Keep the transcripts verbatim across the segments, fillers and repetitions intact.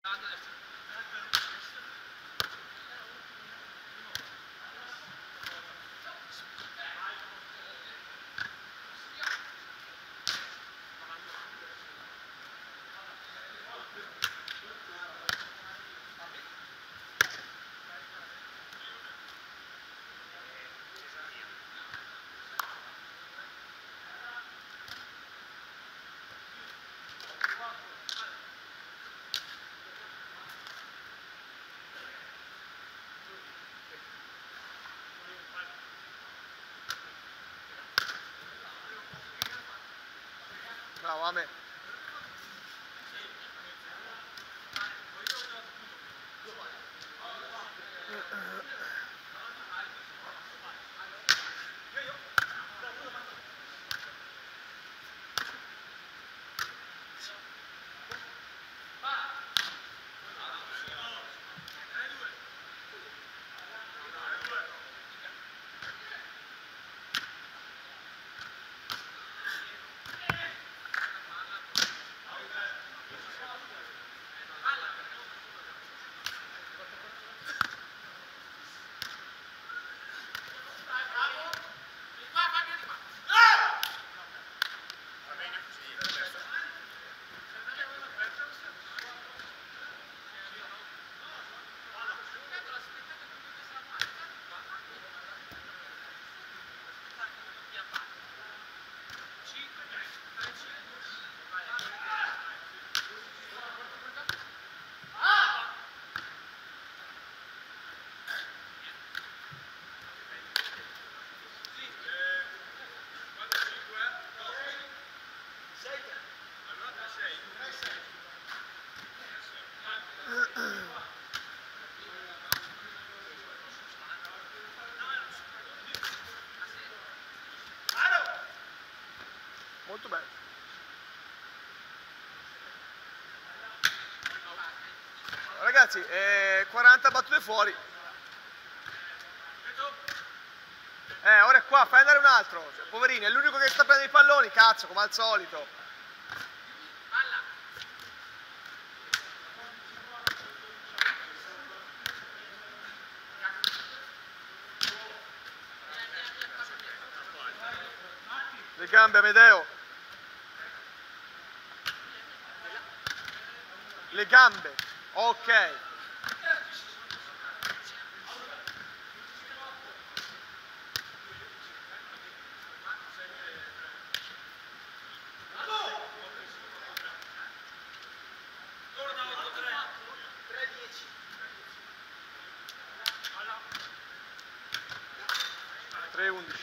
Bravo, a me. Molto bene. Ragazzi, eh, quaranta battute fuori. Eh, ora è qua, fai andare un altro. Poverini, è l'unico che sta prendendo i palloni, cazzo, come al solito. Le gambe, Amedeo. Le gambe. Ok. tre undici.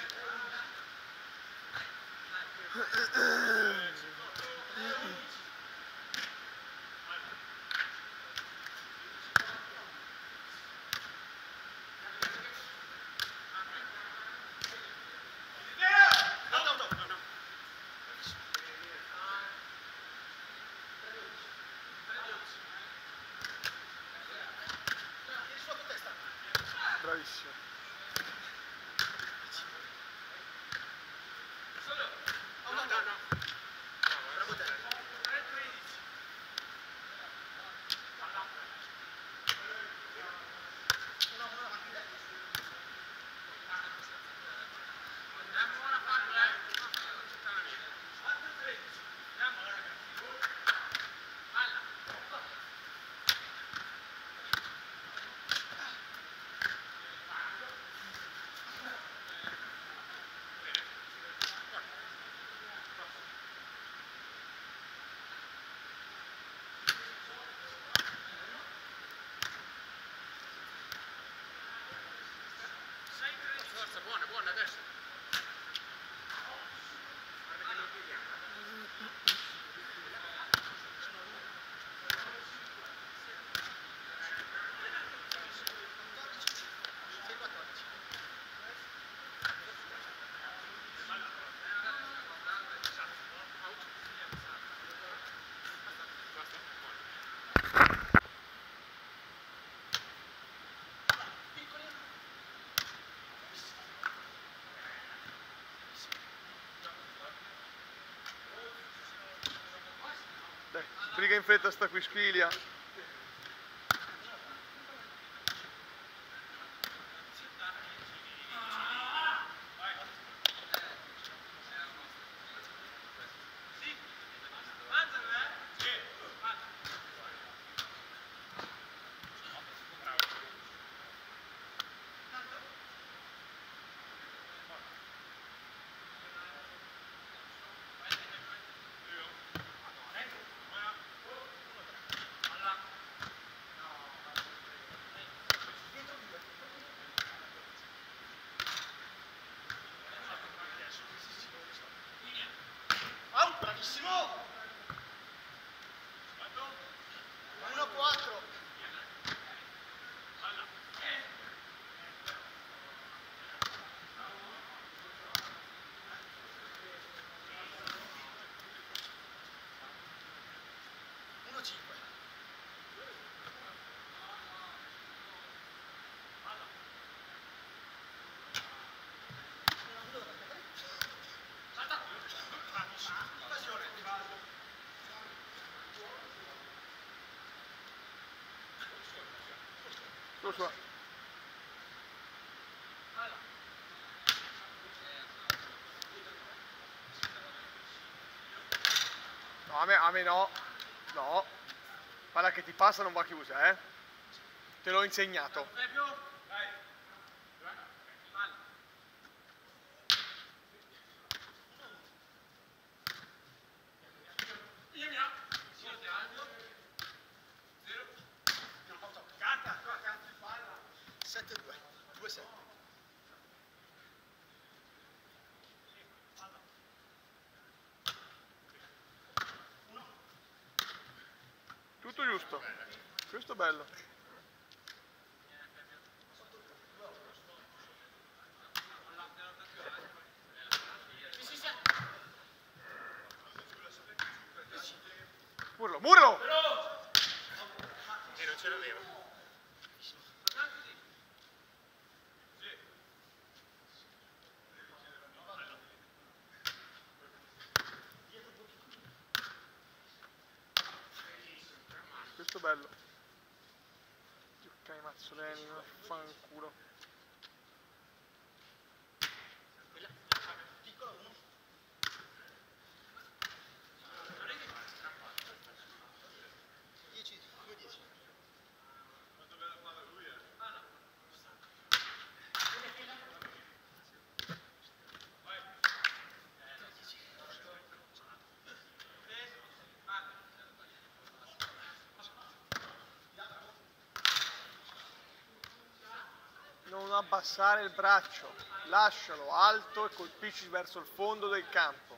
Bravissimo. No, no, no. Bravo te. Forza, buona, buona adesso. Guarda che non vediamo. Dai, sbriga in fretta sta quisquilia. Su, su. No, a me, a me no. No. Guarda che ti passa non va chiusa, eh. Te l'ho insegnato. sette due, due sette. Tutto giusto. Questo bello. Murlo, murlo! E non ce l'aveva. Questo bello. Ok, mazzoleni, fanculo. dieci, due dieci. Non abbassare il braccio, lascialo alto e colpisci verso il fondo del campo.